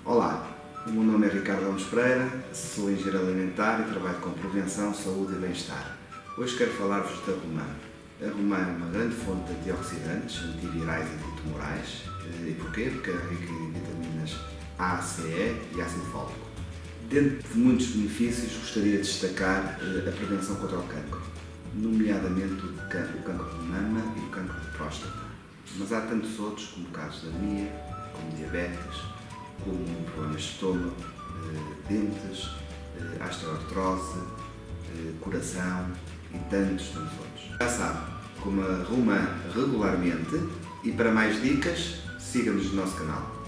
Olá, o meu nome é Ricardo Gomes Pereira, sou engenheiro alimentar e trabalho com prevenção, saúde e bem-estar. Hoje quero falar-vos da romã. A romã é uma grande fonte de antioxidantes, antivirais e antitumorais. E porquê? Porque é rica em vitaminas A, C, E e ácido fólico. Dentro de muitos benefícios, gostaria de destacar a prevenção contra o cancro, nomeadamente o cancro de mama e o cancro de próstata. Mas há tantos outros, como casos de anemia, como diabetes, como problemas de estômago, dentes, osteoartrose, coração e tantos outros. Já sabe, coma romã regularmente e para mais dicas, siga-nos no nosso canal.